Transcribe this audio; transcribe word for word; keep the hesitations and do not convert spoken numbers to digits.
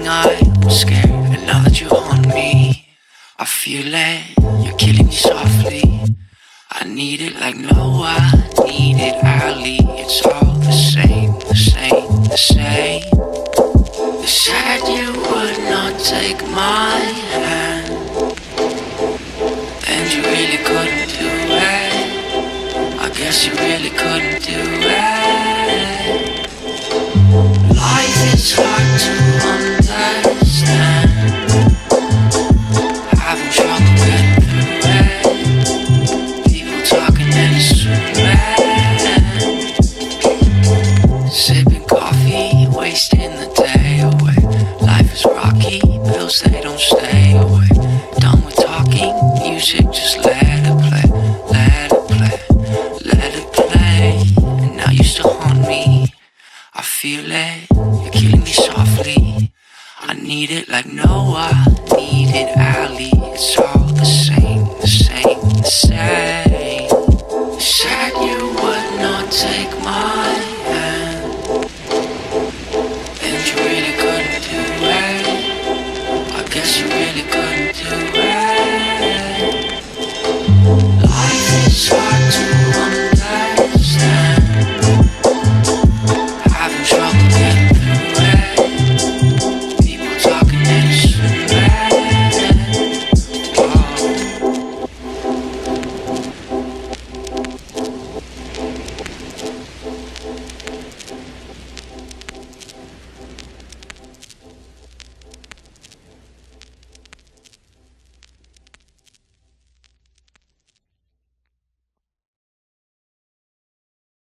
I was scared, and now that you haunt me, I feel it, you're killing me softly. I need it like no, I need it early. It's all the same, the same, the same. You said you would not take my hand, and you really couldn't do it. I guess you really couldn't do it. Life is hard to understand, having trouble getting through it. People talking and it's too bad. Sipping coffee, wasting the day away. Life is rocky, bills they don't stay away. Done with talking, music just let it play, let it play, let it play. And now you still haunt me, I feel it, you're killing me softly. I need it like no, I need it early. It's all the same.